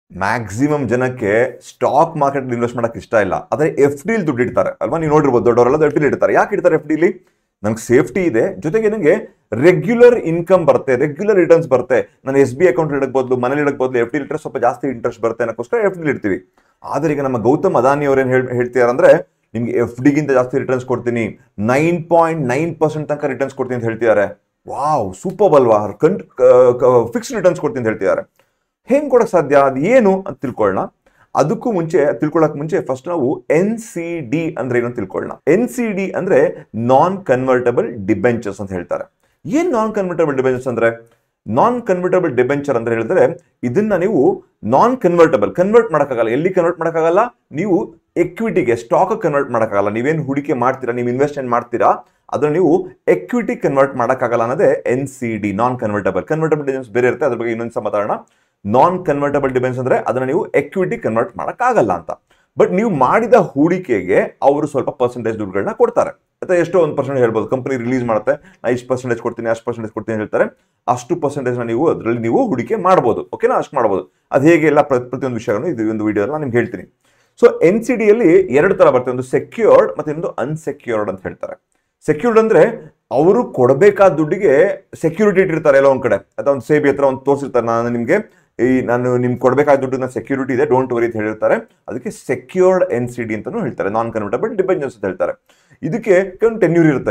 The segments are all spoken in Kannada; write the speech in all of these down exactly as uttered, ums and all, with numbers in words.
ಮ್ಯಾಕ್ಸಿಮಮ್ ಜನಕ್ಕೆ ಸ್ಟಾಕ್ ಮಾರ್ಕೆಟ್ ಇನ್ವೆಸ್ಟ್ ಮಾಡಕ್ಕೆ ಇಷ್ಟ ಇಲ್ಲ, ಆದರೆ ಎಫ್ ಡಿಲಿ ದುಡ್ಡು ಇಡ್ತಾರೆ ಅಲ್ವಾ. ನೀವು ನೋಡಿರ್ಬೋದು ದೊಡ್ಡವರೆಲ್ಲ ಎಫ್ ಡಿ ಇಡ್ತಾರೆ. ಯಾಕೆ ಇಡ್ತಾರೆ ಎಫ್ ಡಿಲಿ? ನನಗೆ ಸೇಫ್ಟಿ ಇದೆ, ಜೊತೆಗೆ ನನಗೆ ರೆಗ್ಯುಲರ್ ಇನ್ಕಮ್ ಬರುತ್ತೆ, ರೆಗ್ಯುಲರ್ ರಿಟರ್ನ್ಸ್ ಬರುತ್ತೆ. ನಾನು ಎಸ್ ಬಿ ಅಕೌಂಟ್ ಇಡಕ್ ಬದಲು ಮನೇಲಿ ಇಡಕ್ ಬದಲು ಎಫ್ ಡಿ ಇಟ್ಟರೆ ಸ್ವಲ್ಪ ಜಾಸ್ತಿ ಇಂಟ್ರೆಸ್ಟ್ ಬರುತ್ತೆ ಅನ್ನೋಕ್ಕೋಸ್ಕರ ಎಫ್ ಡಿ ಇಡ್ತೀವಿ. ಆದರೆ ಈಗ ನಮ್ಮ ಗೌತಮ್ ಅದಾನಿ ಅವ್ರೇನು ಹೇಳಿ ಹೇಳ್ತಿದ್ದಾರೆ ಅಂದ್ರೆ ನಿಮ್ಗೆ ಎಫ್ ಡಿಗಿಂತ ಜಾಸ್ತಿ ರಿಟರ್ನ್ಸ್ ಕೊಡ್ತೀನಿ, ನೈನ್ ಪಾಯಿಂಟ್ ನೈನ್ ಪರ್ಸೆಂಟ್ ತನಕ ರಿಟರ್ನ್ಸ್ ಕೊಡ್ತೀನಿ ಅಂತ ಹೇಳ್ತಿದ್ದಾರೆ. ವಾವ್, ಸೂಪರ್ ಅಲ್ವಾ? ಕಂಟ್ ಫಿಕ್ಸ್ಡ್ ರಿಟರ್ನ್ಸ್ ಕೊಡ್ತೀನಿ ಅಂತ ಹೇಳ್ತಿದ್ದಾರೆ. ಹೆಂಗ್ ಕೊಡಕ್ ಸಾಧ್ಯ, ಅದು ಏನು ಅಂತ ತಿಳ್ಕೊಳ್ಳೋಣ. ಅದಕ್ಕೂ ಮುಂಚೆ ತಿಳ್ಕೊಳ್ಳೋಕೆ ಮುಂಚೆ ಫಸ್ಟ್ ನಾವು ಎನ್ ಸಿ ಡಿ ಅಂದ್ರೆ ಏನು ತಿಳ್ಕೊಳ್ಳೋಣ. ಎನ್ ಸಿ ಡಿ ಅಂದ್ರೆ ನಾನ್ ಕನ್ವರ್ಟಬಲ್ ಡಿಬೆಂಚರ್ಸ್ ಅಂತ ಹೇಳ್ತಾರೆ. ಏನ್ ನಾನ್ ಕನ್ವರ್ಟಬಲ್ ಡಿಬೆಂಚರ್ಸ್ ಅಂದ್ರೆ? ನಾನ್ ಕನ್ವರ್ಟಬಲ್ ಡಿಬೆಂಚರ್ ಅಂದ್ರೆ ಹೇಳಿದ್ರೆ ಇದನ್ನ ನೀವು ನಾನ್ ಕನ್ವರ್ಟಬಲ್ ಕನ್ವರ್ಟ್ ಮಾಡೋಕ್ಕಾಗಲ್ಲ. ಎಲ್ಲಿ ಕನ್ವರ್ಟ್ ಮಾಡೋಕ್ಕಾಗಲ್ಲ? ನೀವು ಎಕ್ವಿಟಿಗೆ, ಸ್ಟಾಕ್ ಕನ್ವರ್ಟ್ ಮಾಡೋಕ್ಕಾಗಲ್ಲ. ನೀವೇನು ಹೂಡಿಕೆ ಮಾಡ್ತೀರಾ, ನೀವು ಇನ್ವೆಸ್ಟ್ಮೆಂಟ್ ಮಾಡ್ತೀರಾ, ಅದನ್ನ ನೀವು ಎಕ್ವಿಟಿ ಕನ್ವರ್ಟ್ ಮಾಡೋಕ್ಕಾಗಲ್ಲ ಅನ್ನೋದೇ N C D, non convertible. Convertible debentures ಬೇರೆ ಇರುತ್ತೆ, ಅದ್ರ ಬಗ್ಗೆ ಇನ್ನೊಂದ್ಸಲ ಮಾತಾಡೋಣ. ನಾನ್ ಕನ್ವರ್ಟಬಲ್ ಡಿಬೆಂಚರ್ಸ್ ಅಂದ್ರೆ ಅದನ್ನ ನೀವು ಎಕ್ವಿಟಿ ಕನ್ವರ್ಟ್ ಮಾಡೋಕ್ಕಾಗಲ್ಲ ಅಂತ. ಬಟ್ ನೀವು ಮಾಡಿದ ಹೂಡಿಕೆಗೆ ಅವರು ಸ್ವಲ್ಪ ಪರ್ಸೆಂಟೇಜ್ ದುಡ್ಡುಗಳನ್ನ ಕೊಡ್ತಾರೆ. ಅಥವಾ ಎಷ್ಟೋ ಒಂದು ಪರ್ಸೆಂಟ್ ಹೇಳ್ಬೋದು, ಕಂಪನಿ ರಿಲೀಸ್ ಮಾಡುತ್ತೆ, ನಾ ಇಷ್ಟು ಪರ್ಸೆಂಟೇಜ್ ಕೊಡ್ತೀನಿ, ಅಷ್ಟು ಪರ್ಸೆಂಟೇಜ್ ಕೊಡ್ತೀನಿ ಹೇಳ್ತಾರೆ. ಅಷ್ಟು ಪರ್ಸೆಂಟೇಜ್ನ ನೀವು ಅದರಲ್ಲಿ ನೀವು ಹೂಡಿಕೆ ಮಾಡ್ಬೋದು. ಓಕೆನಾ? ಅಷ್ಟು ಮಾಡ್ಬೋದು. ಅದು ಹೇಗೆ ಎಲ್ಲ ಪ್ರತಿಯೊಂದು ವಿಷಯಗಳನ್ನು ಇದು ಒಂದು ವಿಡಿಯೋ ನಾನು ನಿಮ್ಗೆ ಹೇಳ್ತೀನಿ. ಸೊ ಎನ್ ಸಿ ಡಿಯಲ್ಲಿ ಎರಡು ತರ ಬರ್ತದೆ, ಒಂದು ಸೆಕ್ಯೂರ್ಡ್ ಮತ್ತೆ ಒಂದು ಅನ್ಸೆಕ್ಯೂರ್ಡ್ ಅಂತ ಹೇಳ್ತಾರೆ. ಸೆಕ್ಯೂರ್ಡ್ ಅಂದ್ರೆ ಅವರು ಕೊಡಬೇಕಾದ ದುಡ್ಡಿಗೆ ಸೆಕ್ಯೂರಿಟಿ ಇಟ್ಟಿರ್ತಾರೆ ಎಲ್ಲೋ ಒಂದ್ ಕಡೆ, ಅಥವಾ ಒಂದು ಸೇಬಿ ಹತ್ರ ಒಂದು ತೋರಿಸಿರ್ತಾರೆ, ನಾನು ನಿಮ್ಗೆ ಈ ನಾನು ನಿಮ್ಗೆ ಕೊಡಬೇಕಾದ ದುಡ್ಡಿನ ಸೆಕ್ಯೂರಿಟಿ ಇದೆ, ಡೋಂಟ್ ವರಿ ಅಂತ ಹೇಳಿರ್ತಾರೆ. ಅದಕ್ಕೆ ಸೆಕ್ಯೂರ್ಡ್ ಎನ್ ಸಿ ಡಿ ಅಂತಾನು ಹೇಳ್ತಾರೆ, ನಾನ್ ಕನ್ವರ್ಟಬಲ್ ಡಿಬೆಂಚರ್ಸ್ ಅಂತ ಹೇಳ್ತಾರೆ. ಇದಕ್ಕೆ ಕೆಲವೊಂದು ಟೆನ್ಯೂರ್ ಇರುತ್ತೆ,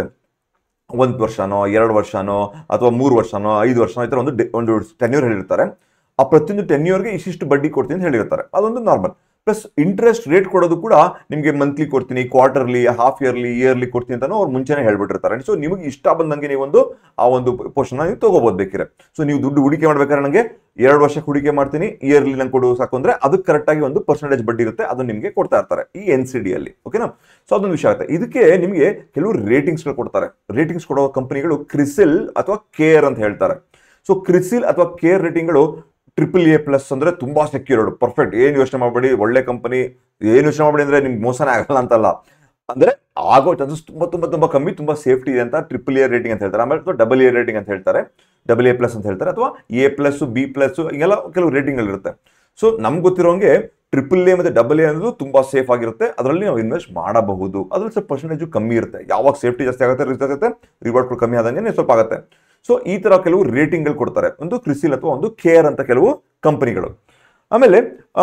ಒಂದು ವರ್ಷನೋ ಎರಡು ವರ್ಷನೋ ಅಥವಾ ಮೂರು ವರ್ಷನೋ ಐದು ವರ್ಷನೋ ಈ ಥರ ಒಂದು ಒಂದು ಟೆನ್ಯೂರ್ ಹೇಳಿರ್ತಾರೆ. ಆ ಪ್ರತಿಯೊಂದು ಟೆನ್ಯೂರ್ಗೆ ಇಷ್ಟಿಷ್ಟು ಬಡ್ಡಿ ಕೊಡ್ತೀನಿ ಅಂತ ಹೇಳಿರ್ತಾರೆ, ಅದೊಂದು ನಾರ್ಮಲ್. ಪ್ಲಸ್ ಇಂಟ್ರೆಸ್ಟ್ ರೇಟ್ ಕೊಡೋದು ಕೂಡ ನಿಮಗೆ ಮಂತ್ಲಿ ಕೊಡ್ತೀನಿ, ಕ್ವಾರ್ಟರ್ಲಿ, ಹಾಫ್ ಇಯರ್ಲಿ, ಇಯರ್ಲಿ ಕೊಡ್ತೀನಿ ಅಂತಾನು ಅವ್ರು ಮುಂಚೆನೇ ಹೇಳ್ಬಿಟ್ಟಿರ್ತಾರೆ. ಸೊ ನಿಮಗೆ ಇಷ್ಟ ಬಂದಂಗೆ ನೀವು ಒಂದು ಆ ಒಂದು ಪೋರ್ಷನ್ ನೀವು ತಗೋಬಹುದು ಬೇಕಿದ್ರೆ. ಸೊ ನೀವು ದುಡ್ಡು ಹೂಡಿಕೆ ಮಾಡ್ಬೇಕಾದ್ರೆ ನನಗೆ ಎರಡು ವರ್ಷಕ್ಕೆ ಹೂಡಿಕೆ ಮಾಡ್ತೀನಿ, ಇಯರ್ಲಿ ನಂಗೆ ಕೊಡು ಸಾಕು ಅಂದ್ರೆ ಅದಕ್ಕೆ ಕರೆಕ್ಟ್ ಆಗಿ ಒಂದು ಪರ್ಸೆಂಟೇಜ್ ಬಡ್ಡಿ ಇರುತ್ತೆ, ಅದು ನಿಮಗೆ ಕೊಡ್ತಾ ಇರ್ತಾರೆ ಈ ಎನ್ ಸಿ ಡಿ ಅಲ್ಲಿ. ಓಕೆನಾ? ಸೊ ಅದೊಂದು ವಿಷಯ ಆಗುತ್ತೆ. ಇದಕ್ಕೆ ನಿಮಗೆ ಕೆಲವು ರೇಟಿಂಗ್ಸ್ಗಳು ಕೊಡ್ತಾರೆ. ರೇಟಿಂಗ್ಸ್ ಕೊಡೋ ಕಂಪನಿಗಳು ಕ್ರಿಸಿಲ್ ಅಥವಾ ಕೇರ್ ಅಂತ ಹೇಳ್ತಾರೆ. ಸೊ ಕ್ರಿಸಿಲ್ ಅಥವಾ ಕೇರ್ ರೇಟಿಂಗ್ಗಳು ಟ್ರಿಪಲ್ ಎ ಪ್ಲಸ್ ಅಂದ್ರೆ ತುಂಬಾ ಸೆಕ್ಯೂರ್ಡ್, ಪರ್ಫೆಕ್ಟ್, ಏನು ಯೋಚನೆ ಮಾಡಬೇಡಿ, ಒಳ್ಳೆ ಕಂಪನಿ, ಏನು ಯೋಚನೆ ಮಾಡಬೇಡಿ ಅಂದ್ರೆ ನಿಮ್ಗೆ ಮೋಸನೇ ಆಗಲ್ಲ ಅಂತಲ್ಲ, ಅಂದ್ರೆ ಆಗೋ ಚಾನ್ಸಸ್ ತುಂಬಾ ತುಂಬಾ ತುಂಬಾ ಕಮ್ಮಿ, ತುಂಬಾ ಸೇಫ್ಟಿ ಇದೆ ಅಂತ ಟ್ರಿಪಲ್ ಎ ರೇಟಿಂಗ್ ಅಂತ ಹೇಳ್ತಾರೆ. ಆಮೇಲೆ ಡಬಲ್ ಎ ರೇಟಿಂಗ್ ಅಂತ ಹೇಳ್ತಾರೆ, ಡಬಲ್ ಎ ಪ್ಲಸ್ ಅಂತ ಹೇಳ್ತಾರೆ, ಅಥವಾ ಎ ಪ್ಲಸ್, ಬಿ ಪ್ಲಸ್, ಹಿಂಗೆಲ್ಲ ಕೆಲವು ರೇಟಿಂಗ್ಗಳು ಇರುತ್ತೆ. ಸೊ ನಮ್ಗೆ ಗೊತ್ತಿರೋಂಗೆ ಟ್ರಿಪಲ್ ಎ ಮತ್ತೆ ಡಬಲ್ ಎ ಅನ್ನೋದು ತುಂಬಾ ಸೇಫ್ ಆಗಿರುತ್ತೆ, ಅದರಲ್ಲಿ ನಾವು ಇನ್ವೆಸ್ಟ್ ಮಾಡಬಹುದು. ಅದ್ರಲ್ಲಿ ಸ್ವಲ್ಪ ಪರ್ಸೆಂಟೇಜ್ ಕಮ್ಮಿ ಇರುತ್ತೆ. ಯಾವಾಗ ಸೇಫ್ಟಿ ಜಾಸ್ತಿ ಆಗುತ್ತೆ, ರಿಸ್ಕ್ ಆಗುತ್ತೆ, ರಿವಾರ್ಡ್ ಕಮ್ಮಿ ಆದಂಗೆ ಸ್ವಲ್ಪ ಆಗುತ್ತೆ. ಸೊ ಈ ತರ ಕೆಲವು ರೇಟಿಂಗ್ಗಳು ಕೊಡ್ತಾರೆ, ಒಂದು ಕ್ರಿಸಿಲ್ ಅಥವಾ ಒಂದು ಕೇರ್ ಅಂತ ಕೆಲವು ಕಂಪನಿಗಳು. ಆಮೇಲೆ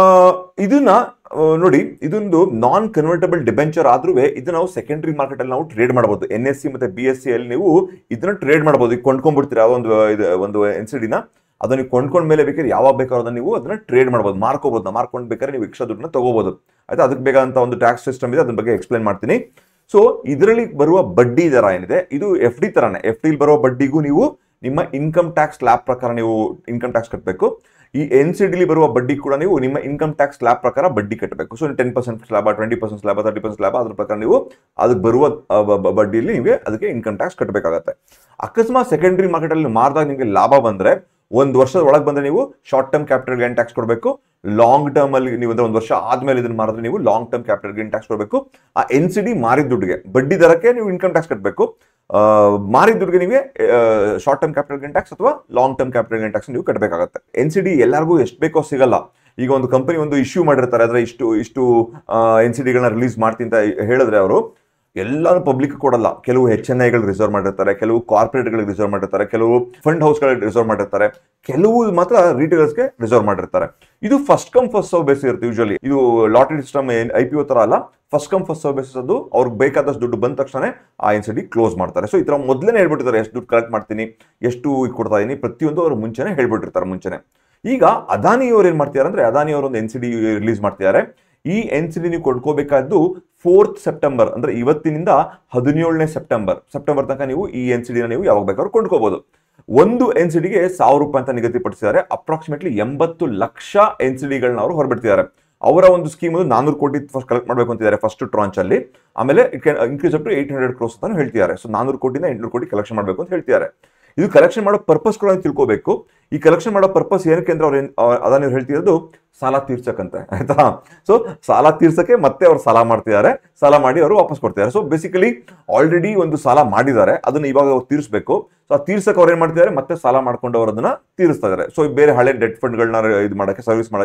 ಇದನ್ನ ನೋಡಿ, ಇದೊಂದು ನಾನ್ ಕನ್ವರ್ಟಬಲ್ ಡಿಬೆಂಚರ್ ಆದ್ರೂ ಇದನ್ನ ನಾವು ಸೆಕೆಂಡರಿ ಮಾರ್ಕೆಟ್ ಅಲ್ಲಿ ನಾವು ಟ್ರೇಡ್ ಮಾಡಬಹುದು. ಎನ್ ಎಸ್ ಸಿ ಮತ್ತೆ ಬಿ ಎಸ್ ಸಿ ಅಲ್ಲಿ ನೀವು ಇದನ್ನ ಟ್ರೇಡ್ ಮಾಡಬಹುದು. ಈಗ ಕೊಂಡ್ಕೊಂಡ್ಬಿಡ್ತೀರಾ ಒಂದು ಒಂದು ಎನ್ ಸಿ ಡಿನ, ಅದನ್ನ ನೀವು ಕೊಂಡ್ಕೊಂಡ ಮೇಲೆ ಬೇಕಾದ್ರೆ ಯಾವಾಗ ಬೇಕಾದ್ರೂ ಅದನ್ನ ನೀವು ಅದನ್ನ ಟ್ರೇಡ್ ಮಾಡಬಹುದು, ಮಾರ್ಕೋಬಹುದು. ಮಾರ್ಕೊಂಡು ಬೇಕಾದ್ರೆ ನೀವು ಎಕ್ಸ್ಟ್ರಾ ದುಡ್ಡನ್ನ ತಗೋಬಹುದು. ಆಯ್ತಾ? ಅದಕ್ಕೆ ಬೇಕಾದಂತ ಒಂದು ಟ್ಯಾಕ್ಸ್ ಸಿಸ್ಟಮ್ ಇದೆ, ಅದ್ರ ಬಗ್ಗೆ ಎಕ್ಸ್ಪ್ಲೇನ್ ಮಾಡ್ತೀನಿ. ಸೊ ಇದರಲ್ಲಿ ಬರುವ ಬಡ್ಡಿ ದರ ಏನಿದೆ, ಇದು ಎಫ್ ಡಿ ತರಾನೇ. ಎಫ್ ಡಿ ಬರುವ ಬಡ್ಡಿಗೂ ನೀವು ನಿಮ್ಮ ಇನ್ಕಮ್ ಟ್ಯಾಕ್ಸ್ ಸ್ಲ್ಯಾಬ್ ಪ್ರಕಾರ ನೀವು ಇನ್ಕಮ್ ಟ್ಯಾಕ್ಸ್ ಕಟ್ಟಬೇಕು. ಈ ಎನ್ ಸಿ ಡಿಲಿ ಬರುವ ಬಡ್ಡಿ ಕೂಡ ನೀವು ನಿಮ್ಮ ಇನ್ಕಮ್ ಟ್ಯಾಕ್ಸ್ ಸ್ಲ್ಯಾಬ್ ಪ್ರಕಾರ ಬಡ್ಡಿ ಕಟ್ಟಬೇಕು. So ten percent slab, twenty percent slab, thirty percent slab, ಅದ್ರ ಪ್ರಕಾರ ನೀವು ಅದಕ್ಕೆ ಬರುವ ಬಡ್ಡಿಯಲ್ಲಿ ನಿಮಗೆ ಅದಕ್ಕೆ ಇನ್ಕಮ್ ಟ್ಯಾಕ್ಸ್ ಕಟ್ಟಬೇಕಾಗತ್ತೆ. ಅಕಸ್ಮಾತ್ ಸೆಕೆಂಡರಿ ಮಾರ್ಕೆಟ್ ಅಲ್ಲಿ ಮಾರಿದಾಗ ನಿಮಗೆ ಲಾಭ ಬಂದ್ರೆ, ಒಂದು ವರ್ಷದ ಒಳಗೆ ಬಂದ್ರೆ ನೀವು short term capital gain tax ಕೊಡಬೇಕು. ಲಾಂಗ್ ಟರ್ಮ್ ಅಲ್ಲಿ ನೀವು ಒಂದು ವರ್ಷ ಆದ್ಮೇಲೆ ಇದನ್ನ ಮಾರಿದ್ರೆ ನೀವು long term capital gain tax ಕೊಡಬೇಕು. ಆ ಎನ್ ಸಿ ಡಿ ಮಾರಿದ ದುಡ್ಡಿಗೆ ಬಡ್ಡಿ ದರಕ್ಕೆ ನೀವು ಇನ್ಕಮ್ ಟ್ಯಾಕ್ಸ್ ಕಟ್ಟಬೇಕು. ಮಾರಿದ ದುಡ್ಡಿಗೆ ನಿಮಗೆ short term capital gain tax ಅಥವಾ long term capital gain tax ನೀವು ಕಟ್ಟಬೇಕಾಗುತ್ತೆ. ಎನ್ ಸಿ ಡಿ ಎಲ್ಲರಿಗೂ ಎಷ್ಟು ಬೇಕೋ ಸಿಗಲ್ಲ. ಈಗ ಒಂದು ಕಂಪನಿ ಒಂದು ಇಶ್ಯೂ ಮಾಡಿರ್ತಾರೆ, ಅಂದ್ರೆ ಇಷ್ಟು ಇಷ್ಟು ಎನ್ ಸಿ ಡಿಗಳನ್ನ ರಿಲೀಸ್ ಮಾಡ್ತೀನಿ ಅಂತ ಹೇಳಿದ್ರೆ ಅವರು ಎಲ್ಲಾನು ಪಬ್ಲಿಕ್ ಕೊಡಲ್ಲ. ಕೆಲವು ಎಚ್ ಎನ್ ಐಗಳು ರಿಸರ್ವ್ ಮಾಡಿರ್ತಾರೆ, ಕೆಲವು ಕಾರ್ಪೊರೇಟ್ಗಳಿಗೆ ರಿಸರ್ವ್ ಮಾಡಿರ್ತಾರೆ, ಕೆಲವು ಫಂಡ್ ಹೌಸ್ಗಳಿಗೆ ರಿಸರ್ವ್ ಮಾಡಿರ್ತಾರೆ, ಕೆಲವು ಮಾತ್ರ ರಿಟೇಲರ್ಸ್ಗೆ ರಿಸರ್ವ್ ಮಾಡಿರ್ತಾರೆ. ಇದು first come first serve basis ಇರುತ್ತೆ ಯೂಶಲಿ. ಇದು lottery system I P O ತರ ಅಲ್ಲ, first come first serve basis. ಅದು ಅವ್ರಿಗೆ ಬೇಕಾದಷ್ಟು ದುಡ್ಡು ಬಂದ ತಕ್ಷಣ ಆ ಎನ್ ಸಿ ಡಿ ಕ್ಲೋಸ್ ಮಾಡ್ತಾರೆ. ಸೊ ಈ ತರ ಮೊದಲೇ ಹೇಳ್ಬಿಟ್ಟಿರ್ತಾರೆ, ಎಷ್ಟು ದುಡ್ಡು ಕಲೆಕ್ಟ್ ಮಾಡ್ತೀನಿ, ಎಷ್ಟು ಕೊಡ್ತಾ ಇದೀನಿ, ಪ್ರತಿಯೊಂದು ಅವರು ಮುಂಚೆನೆ ಹೇಳ್ಬಿಟ್ಟಿರ್ತಾರೆ ಮುಂಚೆನೆ. ಈಗ ಅದಾನಿ ಅವ್ರು ಏನ್ ಮಾಡ್ತಿದ್ದಾರೆ ಅಂದ್ರೆ, ಅದಾನಿ ಅವರು ಒಂದು ಎನ್ ಸಿ ಡಿ ರಿಲೀಸ್ ಮಾಡ್ತಿದ್ದಾರೆ. ಈ ಎನ್ ಸಿ ಡಿ ನೀವು ಕೊಂಡ್ಕೋಬೇಕಾದ್ದು ಫೋರ್ತ್ ಸೆಪ್ಟೆಂಬರ್ ಅಂದ್ರೆ ಇವತ್ತಿನಿಂದ ಹದಿನೇಳನೇ ಸೆಪ್ಟೆಂಬರ್ ಸೆಪ್ಟೆಂಬರ್ ತನಕ ನೀವು ಈ ಎನ್ ಸಿ ಡಿನ ನೀವು ಯಾವಾಗ ಬೇಕಾದ್ರೂ ಕೊಂಡ್ಕೋಬಹುದು. ಒಂದು ಎನ್ ಸಿ ಡಿಗೆ ಸಾವಿರ ರೂಪಾಯಿ ಅಂತ ನಿಗದಿಪಡಿಸಿದ್ದಾರೆ. ಅಪ್ರಾಕ್ಸಿಮೇಟ್ಲಿ ಎಂಬತ್ತು ಲಕ್ಷ ಎನ್ ಸಿ ಡಿಗಳನ್ನ ಅವರು ಹೊರಬಿಡ್ತಿದ್ದಾರೆ. ಅವರ ಒಂದು ಸ್ಕೀಮ್ ನಾನೂರು ಕೋಟಿ ಫಸ್ಟ್ ಕಲೆಕ್ಟ್ ಮಾಡಬೇಕು ಅಂತಿದ್ದಾರೆ ಫಸ್ಟ್ ಟ್ರಾಂಚ್ ಅಲ್ಲಿ. ಆಮೇಲೆ increase up to eight hundred crores ಅಂತ ಹೇಳ್ತಿದ್ದಾರೆ. ಸೊ ನಾನೂರು ಕೋಟಿಂದ ಎಂಟುನೂರು ಕೋಟಿ ಕಲೆಕ್ಷನ್ ಮಾಡಬೇಕು ಅಂತ ಹೇಳ್ತಿದ್ದಾರೆ. ಇದು ಕಲೆಕ್ಷನ್ ಮಾಡೋ ಪರ್ಪಸ್ ಕೂಡ ತಿಳ್ಕೋಬೇಕು. ಈ ಕಲೆಕ್ಷನ್ ಮಾಡೋ ಪರ್ಪಸ್ ಏನಕ್ಕೆ ಅಂದ್ರೆ ಅವ್ರು ಅದಾನಿ ಅವ್ರು ಹೇಳ್ತಿರೋದು ಸಾಲ ತೀರ್ಸಕ್ಕಂತೆ, ಆಯ್ತಾ? ಸೊ ಸಾಲ ತೀರ್ಸಕ್ಕೆ ಮತ್ತೆ ಅವ್ರು ಸಾಲ ಮಾಡ್ತಿದ್ದಾರೆ, ಸಾಲ ಮಾಡಿ ಅವರು ವಾಪಸ್ ಕೊಡ್ತಿದ್ದಾರೆ. ಸೊ ಬೇಸಿಕಲಿ ಆಲ್ರೆಡಿ ಒಂದು ಸಾಲ ಮಾಡಿದ್ದಾರೆ, ಅದನ್ನ ಇವಾಗ ಅವ್ರು ತೀರಿಸಬೇಕು. ಸೊ ಆ ತೀರ್ಸಕ್ಕೆ ಅವ್ರು ಏನ್ ಮಾಡ್ತಿದ್ದಾರೆ, ಮತ್ತೆ ಸಾಲ ಮಾಡ್ಕೊಂಡು ಅವ್ರು ಅದನ್ನ ತೀರಿಸ್ತಾ ಇದ್ದಾರೆ. ಸೊ ಬೇರೆ ಹಳೆ ಡೆಟ್ ಫಂಡ್ಗಳನ್ನ ಇದು ಮಾಡಕ್ಕೆ, ಸರ್ವಿಸ್ ಮಾಡಕ್ಕೆ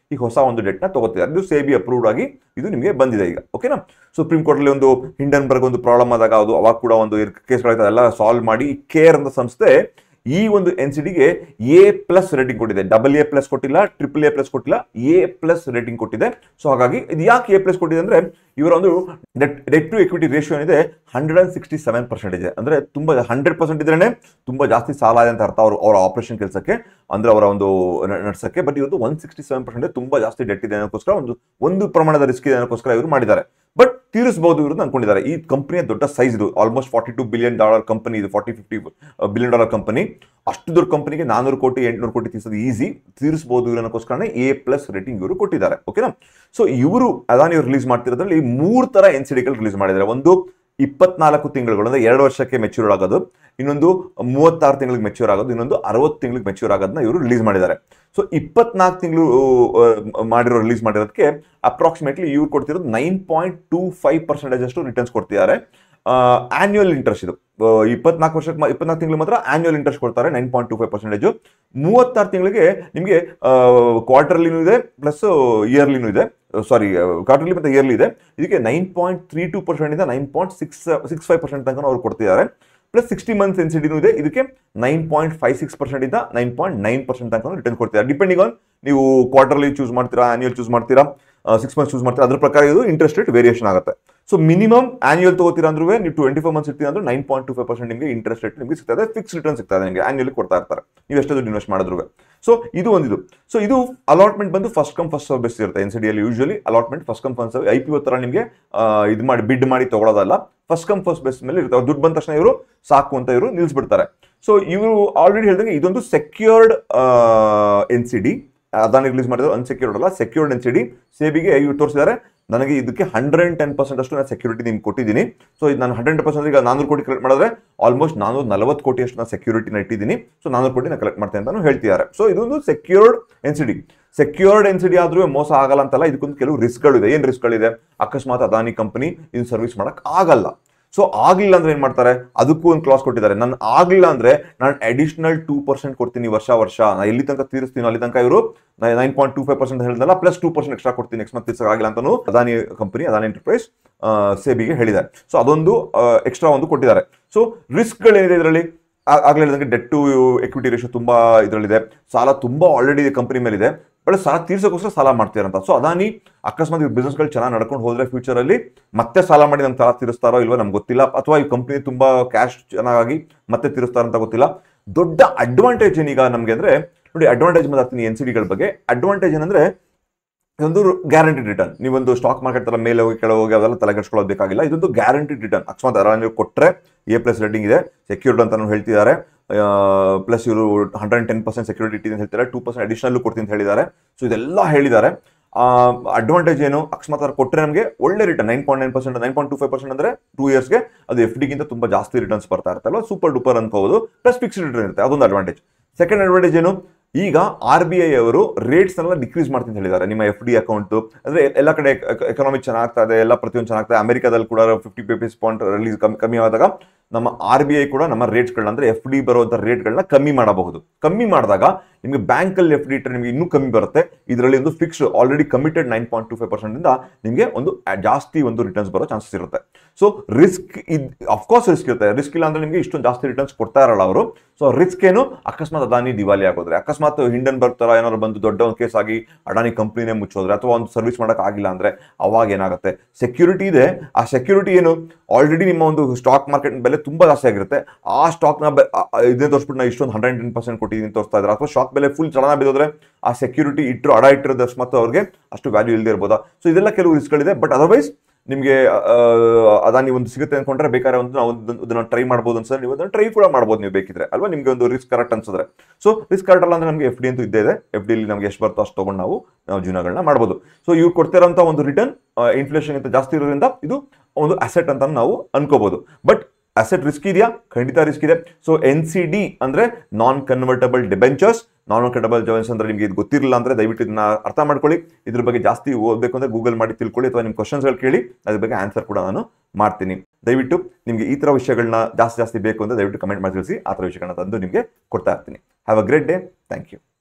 ಈಗ ಹೊಸ ಒಂದು ಡೆಟ್ ನ ತಗೋತಿದ್ದಾರೆ. ಇದು ಸೇಬಿ ಅಪ್ರೂವ್ಡ್ ಆಗಿ ಇದು ನಿಮಗೆ ಬಂದಿದೆ ಈಗ. ಓಕೆನಾ. ಸುಪ್ರೀಂ ಕೋರ್ಟ್ ಅಲ್ಲಿ ಒಂದು ಹಿಂಡನ್ಬರ್ಗ್ ಒಂದು ಪ್ರಾಬ್ಲಮ್ ಆದಾಗ ಅದು ಅವಾಗ ಕೂಡ ಒಂದು ಕೇಸ್ಗಳಾಯ್ತು, ಎಲ್ಲ ಸಾಲ್ವ್ ಮಾಡಿ ಕೇರ್ ಅಂತ ಸಂಸ್ಥೆ ಈ ಒಂದು ಎನ್ ಸಿ ಡಿಗೆ ಎ ಪ್ಲಸ್ ರೇಟಿಂಗ್ ಕೊಟ್ಟಿದೆ. ಡಬಲ್ ಎ ಪ್ಲಸ್ ಕೊಟ್ಟಿಲ್ಲ, ಟ್ರಿಪಲ್ ಎ ಪ್ಲಸ್ ಕೊಟ್ಟಿಲ್ಲ, ಎ ಪ್ಲಸ್ ರೇಟಿಂಗ್ ಕೊಟ್ಟಿದೆ. ಸೊ ಹಾಗಾಗಿ ಇದು ಯಾಕೆ ಎ ಪ್ಲಸ್ ಕೊಟ್ಟಿದೆ ಅಂದ್ರೆ ಇವರ ಒಂದು ಡೆಟ್ ಟು ಎಕ್ವಿಟಿ ರೇಷಿಯೋ ಏನಿದೆ hundred and sixty seven percentage, ಅಂದ್ರೆ ತುಂಬಾ ಹಂಡ್ರೆಡ್ ಪರ್ಸೆಂಟ್ ಇದ್ರೇನೆ ತುಂಬಾ ಜಾಸ್ತಿ ಸಾಲ ಇದೆ ಅಂತ ಅರ್ಥ ಅವರು ಅವರ ಆಪರೇಷನ್ ಕೆಲಸಕ್ಕೆ, ಅಂದ್ರೆ ಅವರ ಒಂದು ನಡ್ಸಕ್ಕೆ. ಬಟ್ ಇವತ್ತು ಒನ್ ಸಿಕ್ಸ್ಟಿ ಸೆವೆನ್ ಪರ್ಸೆಂಟ್ ತುಂಬಾ ಜಾಸ್ತಿ ಡೆಟ್ ಇದೆ ಅನ್ನೋಕ್ಕೋಸ್ಕರ ಒಂದು ಒಂದು ಪ್ರಮಾಣದ ರಿಸ್ಕ್ ಇದೆ ಅನ್ನೋಕ್ಕೋಸ್ಕರ ಇವರು ಮಾಡಿದ್ದಾರೆ. ಬಟ್ ತೀರಿಸಬಹುದು ಇವರು ಅನ್ಕೊಂಡಿದ್ದಾರೆ. ಈ ಕಂಪನಿಯ ದೊಡ್ಡ ಸೈಜ್ ಇದು, almost forty two billion dollar company ಇದು, forty fifty billion dollar company. ಅಷ್ಟು ದೊಡ್ಡ ಕಂಪನಿಗೆ ನಾನೂರು ಕೋಟಿ ಎಂಟುನೂರು ಕೋಟಿ ತೀರಿಸೋದು ಈಸಿ, ತೀರಿಸಬಹುದು ಇವರು ಅನ್ನೋಕ್ಕೋಸ್ಕರನೇ ಎ ಪ್ಲಸ್ ರೇಟಿಂಗ್ ಇವರು ಕೊಟ್ಟಿದ್ದಾರೆ. ಓಕೆನಾ. ಸೊ ಇವರು ಅದಾನಿ ಇವರು ರಿಲೀಸ್ ಮಾಡ್ತಿರೋದ್ರಲ್ಲಿ ಮೂರು ತರ ಎನ್ ಸಿ ಡಿಗಳು ರಿಲೀಸ್ ಮಾಡಿದ್ದಾರೆ. ಒಂದು ಇಪ್ಪತ್ನಾಲ್ಕು ತಿಂಗಳು ಅಂದ್ರೆ ಎರಡು ವರ್ಷಕ್ಕೆ ಮೆಚ್ಯೂರ್ ಆಗೋದು, ಇನ್ನೊಂದು ಮೂವತ್ತಾರು ತಿಂಗಳಿಗೆ ಮೆಚ್ಯೂರ್ ಆಗೋದು, ಇನ್ನೊಂದು ಅರವತ್ತು ತಿಂಗಳಿಗೆ ಮೆಚ್ಯೂರ್ ಆಗೋದನ್ನ ಇವರು ರಿಲೀಸ್ ಮಾಡಿದ್ದಾರೆ. ಸೊ ಇಪ್ಪತ್ನಾಲ್ಕು ತಿಂಗಳು ಮಾಡಿರೋ ರಿಲೀಸ್ ಮಾಡಿರೋದಕ್ಕೆ ಅಪ್ರಾಕ್ಸಿಮೇಟ್ಲಿ ಇವ್ರು ಕೊಡ್ತಿರೋದು nine point two five percentage ಅಷ್ಟು ರಿಟರ್ನ್ಸ್ ಕೊಡ್ತಿದ್ದಾರೆ. ಆನ್ಯುವಲ್ ಇಂಟ್ರೆಸ್ಟ್ ಇದು ಇಪ್ಪತ್ನಾಲ್ಕು ವರ್ಷಕ್ಕೆ ಇಪ್ಪತ್ನಾಲ್ಕು ತಿಂಗಳು ಮಾತ್ರ ಆನ್ಯುವಲ್ ಇಂಟ್ರೆಸ್ಟ್ ಕೊಡ್ತಾರೆ, nine point two five percentage. ಮೂವತ್ತಾರು ತಿಂಗಳಿಗೆ ನಿಮಗೆ ಕ್ವಾರ್ಟರ್ಲಿನೂ ಇದೆ ಪ್ಲಸ್ ಇಯರ್ಲಿನೂ ಇದೆ, ಸಾರಿ ಕ್ವಾರ್ಟರ್ಲಿ ಮತ್ತೆ ಇಯರ್ಲಿ ಇದೆ. ಇದಕ್ಕೆ nine point three two percent ಇಂದ nine point six six five percent ತನಕ ಅವ್ರು ಕೊಡ್ತಿದ್ದಾರೆ. Plus sixty months N C ಡಿನೂ ಇದೆ, ಇದಕ್ಕೆ nine point five six percent ಇಂದ ನೈನ್ ಪಾಯಿಂಟ್ ನೈನ್ ಪರ್ಸೆಂಟ್ ತನಕ ರಿಟರ್ನ್ ಕೊಡ್ತಿದ್ದಾರೆ. ಡಿಪೆಂಡಿಂಗ್ ಆನ್ ನೀವು ಕ್ವಾರ್ಟರ್ಲಿ ಚೂಸ್ ಮಾಡ್ತೀರಾ, ಆನ್ಯುವಲ್ ಚೂಸ್ ಮಾಡ್ತೀರಾ, ಸಿಕ್ಸ್ ಮಂತ್ಸ್ ಚೂಸ್ ಮಾಡ್ತೀರಾ, ಅದ್ರ ಪ್ರಕಾರ ಇದು ಇಂಟ್ರೆಸ್ಟ್ ರೇಟ್ ವೇರಿಯೇಷನ್ ಆಗುತ್ತೆ. ಸೊ ಮಿನಿಮಮ್ ಆನ್ಯುವಲ್ ತಗೋತೀರಾ ಅಂದ್ರೆ ನೀವು ಟ್ವೆಂಟಿ ಫೋರ್ ಮಂತ್ಸ್ ಇರ್ತೀರಾ ಅಂದ್ರೆ nine point two five percent ನಿಮಗೆ ಇಂಟ್ರೆಸ್ಟ್ ರೇಟ್ ನಿಮಗೆ ಸಿಗ್ತದೆ, ಫಿಕ್ಸ್ ರಿಟರ್ನ್ ಸಿಗ್ತದೆ ನಿಮಗೆ, ಆನ್ಯುವಲ್ ಕೊಡ್ತಾ ಇರ್ತಾರೆ ನೀವು ಎಷ್ಟೇ ದುಡ್ಡು ಇನ್ವೆಸ್ಟ್ ಮಾಡಿದ್ರು. ಸೊ ಇದು ಒಂದಿದು. ಸೊ ಇದು ಅಲಾಟ್ಮೆಂಟ್ ಬಂದು first come first serve base ಇರುತ್ತೆ ಎನ್ ಸಿ ಡಿ ಅಲ್ಲಿ. Usually allotment first come first serve, I P O ತರ ನಿಮಗೆ ಇದು ಮಾಡಿ ಬಿಡ್ ಮಾಡಿ ತಗೊಳ್ಳೋದಲ್ಲ, ಫಸ್ಟ್ ಕಮ್ ಫಸ್ಟ್ ಬೇಸ್ ಮೇಲೆ ಇರುತ್ತೆ. ದುಡ್ಡು ಬಂದ ತಕ್ಷಣ ಇವರು ಸಾಕು ಅಂತ ಇವರು ನಿಲ್ಲಿಸ್ಬಿಡ್ತಾರೆ. ಸೊ ಇವರು ಆಲ್ರೆಡಿ ಹೇಳಿದಂಗೆ ಇದೊಂದು secured N C D. Adani release ಮಾಡಿದ್ರು ಅನ್ಸೆಕ್ಯೂರ್ಡ್ ಅಲ್ಲ, ಸೆಕ್ಯೂರ್ಡ್ ಎನ್ ಸಿ ಡಿ. ಸೇಬಿಗೆ ಇವ್ರು ತೋರಿಸಿದ್ದಾರೆ ನನಗೆ ಇದಕ್ಕೆ ಹಂಡ್ರೆಡ್ ಟೆನ್ ಪರ್ಸೆಂಟ್ ಅಷ್ಟು ನಾನು ಸೆಕ್ಯೂರಿಟಿ ನಿಮ್ಗೆ ಕೊಟ್ಟಿದ್ದೀನಿ. ಸೊ ಇದು ನಾನು ಹಂಡ್ರೆಡ್ ಪರ್ಸೆಂಟ್ ಈಗ ನಾನೂರು ಕೋಟಿ ಕಲೆಕ್ಟ್ ಮಾಡಿದ್ರೆ ಆಲ್ಮೋಸ್ಟ್ ನಾನೂರ ನಲವತ್ತು ಕೋಟಿ ಅಷ್ಟು ನಾನು ಸೆಕ್ಯೂರಿಟಿನ ಇಟ್ಟಿದ್ದೀನಿ. ಸೊ ನಾನೂರು ಕೋಟಿ ನಾನು ಕಲೆಕ್ಟ್ ಮಾಡ್ತೇನೆ ಅಂತ ಹೇಳ್ತಿದ್ದಾರೆ. ಸೊ ಇದೊಂದು secured N C D. Secured N C D ಆದ್ರೂ ಮೋಸ ಆಗಲ್ಲ ಅಂತಲ್ಲ, ಇದಕ್ಕೊಂದು ಕೆಲವು ರಿಸ್ಕ್ಗಳಿದೆ. ಏನ್ ರಿಸ್ಕ್ಗಳಿದೆ? ಅಕಸ್ಮಾತ್ ಅದಾನಿ ಕಂಪನಿ ಇದು ಸರ್ವಿಸ್ ಮಾಡಕ್ ಆಗಲ್ಲ. ಸೊ ಆಗ್ಲಿಲ್ಲ ಅಂದ್ರೆ ಏನ್ ಮಾಡ್ತಾರೆ, ಅದಕ್ಕೂ ಒಂದು ಕ್ಲಾಸ್ ಕೊಟ್ಟಿದ್ದಾರೆ. ನಾನು ಆಗ್ಲಿಲ್ಲ ಅಂದ್ರೆ ನಾನು ಅಡಿಷನಲ್ ಟೂ ಪರ್ಸೆಂಟ್ ಕೊಡ್ತೀನಿ ವರ್ಷ ವರ್ಷ, ನಾ ಎಲ್ಲಿ ತನಕ ತೀರಿಸ್ತೀನಿ ಅಲ್ಲಿ ತನಕ ಇವರು nine point two five percent ಹೇಳಿದ್ನಲ್ಲ, ಪ್ಲಸ್ ಟೂ ಪರ್ಸೆಂಟ್ ಎಕ್ಸ್ಟ್ರಾ ಕೊಡ್ತೀನಿ ನೆಕ್ಸ್ಟ್ ಮಂತ್ ತೀರ್ಸಕ್ ಆಗಿಲ್ಲ ಅಂತಾನು ಅದಾನಿ ಕಂಪನಿ, ಅದಾನಿ ಎಂಟರ್ಪ್ರೈಸ್ ಸೇಬಿಗೆ ಹೇಳಿದ್ದಾರೆ. ಸೊ ಅದೊಂದು ಎಕ್ಸ್ಟ್ರಾ ಒಂದು ಕೊಟ್ಟಿದ್ದಾರೆ. ಸೊ ರಿಸ್ಕ್ಗಳೇನಿದೆ ಇದರಲ್ಲಿ, ಆಗ್ಲೇ ಹೇಳಿದಂಗೆ ಡೆಟ್ ಟು ಎಕ್ವಿಟಿ ರೇಷಿಯೋ ತುಂಬಾ ಇದರಲ್ಲಿದೆ, ಸಾಲ ತುಂಬಾ ಆಲ್ರೆಡಿ ಕಂಪನಿ ಮೇಲಿದೆ, ಬಟ್ ಸಾಲ ತೀರ್ಸೋಕ್ಕೋಸ್ಕರ ಸಾಲ ಮಾಡ್ತೀರಂತ. ಸೊ ಅದಾನಿ ಅಕಸ್ಮಾತ್ ಇವ್ರ ಬಿಸ್ನೆಸ್ಗಳು ಚೆನ್ನಾಗಿ ನಡ್ಕೊಂಡು ಹೋದ್ರೆ ಫ್ಯೂಚರ್ ಅಲ್ಲಿ ಮತ್ತೆ ಸಾಲ ಮಾಡಿ ನಮ್ಗೆ ಸಾಲ ತೀರಿಸ್ತಾರೋ ಇಲ್ವೋ ನಮ್ಗೆ ಗೊತ್ತಿಲ್ಲ, ಅಥವಾ ಈ ಕಂಪನಿ ತುಂಬಾ ಕ್ಯಾಶ್ ಚೆನ್ನಾಗಿ ಮತ್ತೆ ತೀರಿಸ್ತಾರಂತ ಗೊತ್ತಿಲ್ಲ. ದೊಡ್ಡ ಅಡ್ವಾಂಟೇಜ್ ಏನೀಗ ನಮ್ಗೆ ಅಂದ್ರೆ ನೋಡಿ, ಅಡ್ವಾಂಟೇಜ್ ಮಾತಾಡ್ತೀನಿ ಎನ್ ಸಿ ಡಿಗಳ ಬಗ್ಗೆ. ಅಡ್ವಾಂಟೇಜ್ ಏನಂದ್ರೆ ಇದೊಂದು ಗ್ಯಾರಂಟಿಡ್ ರಿಟರ್ನ್. ನೀವೊಂದು ಸ್ಟಾಕ್ ಮಾರ್ಕೆಟ್ ತರ ಮೇಲೆ ಹೋಗಿ ಕೆಳಗೆ ಹೋಗಿ ಅವೆಲ್ಲ ತಲೆ ಕೆಡಿಸ್ಕೊಳ್ಳೋದು ಬೇಕಾಗಿಲ್ಲ. ಇದೊಂದು ಗ್ಯಾರಂಟಿಡ್ ರಿಟರ್ನ್. ಅಕಸ್ಮಾತ್ ಅದಾನಿ ಕೊಟ್ಟರೆ ಎ ಪ್ಲಸ್ ರೇಟಿಂಗ್ ಇದೆ, ಸೆಕ್ಯೂರ್ಡ್ ಅಂತ ಹೇಳ್ತಿದ್ದಾರೆ. ಪ್ಲಸ್ ಇವರು ಹಂಡ್ರೆಡ್ ಟೆನ್ ಪರ್ಸೆಂಟ್ ಸೆಕ್ಯೂರಿಟಿ ಇಟ್ಟಿದೆ ಅಂತ ಹೇಳ್ತಾರೆ, ಟೂ ಪರ್ಸೆಂಟ್ ಅಡಿಷನಲ್ ಕೊಡ್ತೀನಿ ಅಂತ ಹೇಳಿದ್ದಾರೆ. ಸೊ ಇದೆಲ್ಲ ಹೇಳಿದ್ದಾರೆ. ಅಡ್ವಾಂಟೇಜ್ ಏನು, ಅಕಸ್ಮಾತ್ ಅವ್ರು ಕೊಟ್ಟರೆ ನಮಗೆ ಒಳ್ಳೆ return nine point nine percent nine point two five percent ಅಂದ್ರೆ ಟೂ ಇಯರ್ಸ್ಗೆ ಅದು ಎಫ್ ಡಿಗಿಂತ ತುಂಬಾ ಜಾಸ್ತಿ ರಿಟರ್ನ್ಸ್ ಬರ್ತಾ ಇರ್ತಲ್ಲ, ಸೂಪರ್ ಡೂಪರ್ ಅನ್ಕೋಬಹುದು. ಪ್ಲಸ್ ಫಿಕ್ಸ್ಡ್ ರಿಟರ್ನ್ ಇರುತ್ತೆ, ಅದೊಂದು ಅಡ್ವಾಂಟೇಜ್. ಸೆಕೆಂಡ್ ಅಡ್ವಾಂಟೇಜ್ ಏನು, ಈಗ ಆರ್ ಬಿ ಐ ಅವರು ರೇಟ್ಸ್ ನೆಲ್ಲ ಡಿಕ್ರೀಸ್ ಮಾಡ್ತೀನಿ ಅಂತ ಹೇಳಿದ್ದಾರೆ. ನಿಮ್ಮ ಎಫ್ ಡಿ ಅಕೌಂಟ್ ಅಂದ್ರೆ ಎಲ್ಲ ಕಡೆ ಎಕನಾಮಿ ಚೆನ್ನಾಗ್ತಾ ಇದೆ, ಎಲ್ಲ ಪ್ರತಿಯೊಂದು ಚೆನ್ನಾಗ್ತಾ ಇದೆ. ಅಮೆರಿಕಾದಲ್ಲಿ ಕೂಡ ಫಿಫ್ಟಿ ಬೇಸಿಸ್ ಪಾಯಿಂಟ್ ರಿಲೀಸ್ ಕಮ್ಮಿ ಕಮ್ಮಿ ಆದಾಗ ನಮ್ಮ ಆರ್ ಬಿ ಐ ಕೂಡ ನಮ್ಮ ರೇಟ್ಸ್ಗಳನ್ನ ಅಂದ್ರೆ ಎಫ್ ಡಿ ಬರುವಂತ ರೇಟ್ಗಳನ್ನ ಕಮ್ಮಿ ಮಾಡಬಹುದು. ಕಮ್ಮಿ ಮಾಡಿದಾಗ ನಿಮಗೆ ಬ್ಯಾಂಕಲ್ಲಿ ಎಫ್ ಡಿ ಇಟ್ಟರೆ ನಿಮಗೆ ಇನ್ನೂ ಕಮ್ಮಿ ಬರುತ್ತೆ. ಇದರಲ್ಲಿ ಒಂದು fixed already committed nine point two five percent ಇಂದ ನಿಮಗೆ ಒಂದು ಜಾಸ್ತಿ ಒಂದು ರಿಟರ್ನ್ಸ್ ಬರೋ ಚಾನ್ಸಸ್ ಇರುತ್ತೆ. ಸೊ ರಿಸ್ಕ್ ಇದ್ ಅಫ್ಕೋರ್ಸ್ ರಿಸ್ಕ್ ಇರುತ್ತೆ. ರಿಸ್ಕ್ ಇಲ್ಲ ಅಂದ್ರೆ ನಿಮಗೆ ಇಷ್ಟೊಂದು ಜಾಸ್ತಿ ರಿಟರ್ನ್ಸ್ ಕೊಡ್ತಾ ಇರಲ್ಲ ಅವರು. ಸೊ ರಿಸ್ಕ್ ಏನು, ಅಕಸ್ಮಾತ್ ಅದಾನಿ ದಿವಾಲಿ ಆಗೋದ್ರೆ, ಅಕಸ್ಮಾತ್ ಹಿಂಡನ್ಬರ್ಗ್ ತರ ಏನಾದ್ರು ಬಂದು ದೊಡ್ಡ ಒಂದು ಕೇಸ್ ಆಗಿ ಅದಾನಿ ಕಂಪ್ನಿನೇ ಮುಚ್ಚೋದ್ರೆ, ಅಥವಾ ಒಂದು ಸರ್ವಿಸ್ ಮಾಡಕ್ ಆಗಿಲ್ಲ ಅಂದ್ರೆ ಅವಾಗ ಏನಾಗುತ್ತೆ. ಸೆಕ್ಯೂರಿಟಿ ಇದೆ, ಆ ಸೆಕ್ಯೂರಿಟಿ ಏನು, ಆಲ್ರೆಡಿ ನಿಮ್ಮ ಒಂದು ಸ್ಟಾಕ್ ಮಾರ್ಕೆಟ್ ಬೆಲೆ ತುಂಬಾ ಜಾಸ್ತಿ ಆಗಿರುತ್ತೆ. ಆ ಸ್ಟಾಕ್ ನ ಇದನ್ನೇ ತೋರಿಸ್ಬಿಟ್ಟು ನಾವು ಇಷ್ಟೊಂದು ಹಂಡ್ರೆಡ್ ಟೆನ್ ಪರ್ಸೆಂಟ್ ಕೊಟ್ಟಿದ್ದೀನಿ ತೋರಿಸ್ತಾ ಇದ್ದಾರೆ, ಅಥವಾ ಸ್ಟಾಕ್ ಬೆಲೆ ಫುಲ್ ಚಲನ ಬಿದ್ದೋದ್ರೆ ಆ ಸೆಕ್ಯೂರಿಟಿ ಇಟ್ಟರು ಅಡ ಇಟ್ಟಿರೋದು ಮತ್ತು ಅವ್ರಿಗೆ ಅಷ್ಟು ವ್ಯಾಲ್ಯೂ ಇಲ್ಲದೆ ಇರ್ಬೋದಾ. ಸೊ ಇದೆಲ್ಲ ಕೆಲವು ರಿಸ್ಕ್ಗಳಿದೆ. ಬಟ್ ಅದರ್ವೈಸ್ ನಿಮಗೆ ಅದಾನಿ ಒಂದು ಸಿಗುತ್ತೆ ಅನ್ಕೊಂಡ್ರೆ ಬೇಕಾದ್ರೆ ಒಂದು ನಾವು ಅದನ್ನ ಟ್ರೈ ಮಾಡ್ಬೋದು ಅನ್ಸಿದ್ರೆ ನೀವು ಅದನ್ನ ಟ್ರೈ ಕೂಡ ಮಾಡ್ಬೋದು ನೀವು ಬೇಕಿದ್ರೆ ಅಲ್ವಾ, ನಿಮಗೆ ಒಂದು ರಿಸ್ಕ್ ಕರೆಕ್ಟ್ ಅನ್ಸಿದ್ರೆ. ಸೊ ರಿಸ್ಕ್ ಕರೆಕ್ಟ್ ಅಲ್ಲ ಅಂದ್ರೆ ನಮಗೆ ಎಫ್ ಡಿ ಅಂತೂ ಇದ್ದೇ ಇದೆ. ಎಫ್ ಡಿ ನಮಗೆ ಎಷ್ಟು ಬರ್ತೋ ಅಷ್ಟು ತಗೊಂಡು ನಾವು ನಾವು ಜೀವನಗಳನ್ನ ಮಾಡ್ಬೋದು. ಸೊ ಇವ್ರು ಕೊಡ್ತಿರೋಂಥ ಒಂದು ರಿಟರ್ನ್ ಇನ್ಫ್ಲೇಷನ್ ಇಂತ ಜಾಸ್ತಿ ಇರೋದ್ರಿಂದ ಇದು ಒಂದು ಅಸೆಟ್ ಅಂತ ನಾವು ಅನ್ಕೋಬಹುದು. ಬಟ್ ಅಸೆಟ್ ರಿಸ್ಕ್ ಇದೆಯಾ? ಖಂಡಿತ ರಿಸ್ಕ್ ಇದೆ. ಸೊ ಎನ್ ಸಿ ಡಿ ಅಂದ್ರೆ non convertible debentures. Non convertible debentures ಅಂದ್ರೆ ನಿಮಗೆ ಇದು ಗೊತ್ತಿರಲಿಲ್ಲ ಅಂದ್ರೆ ದಯವಿಟ್ಟು ಇದನ್ನ ಅರ್ಥ ಮಾಡ್ಕೊಳ್ಳಿ. ಇದ್ರ ಬಗ್ಗೆ ಜಾಸ್ತಿ ಓದಬೇಕು ಅಂದ್ರೆ ಗೂಗಲ್ ಮಾಡಿ ತಿಳ್ಕೊಳ್ಳಿ, ಅಥವಾ ನಿಮ್ಮ ಕ್ವಶನ್ಸ್ಗಳು ಕೇಳಿ, ಅದ್ರ ಬಗ್ಗೆ ಆನ್ಸರ್ ಕೂಡ ನಾನು ಮಾಡ್ತೀನಿ. ದಯವಿಟ್ಟು ನಿಮಗೆ ಈ ತರ ವಿಷಯಗಳನ್ನ ಜಾಸ್ತಿ ಜಾಸ್ತಿ ಬೇಕು ಅಂದ್ರೆ ದಯವಿಟ್ಟು ಕಮೆಂಟ್ ಮಾಡಿ ತಿಳಿಸಿ. ಆ ಥರ ವಿಷಯಗಳನ್ನ ತಂದು ನಿಮಗೆ ಕೊಡ್ತಾ ಇರ್ತೀನಿ. Have a great day. Thank you.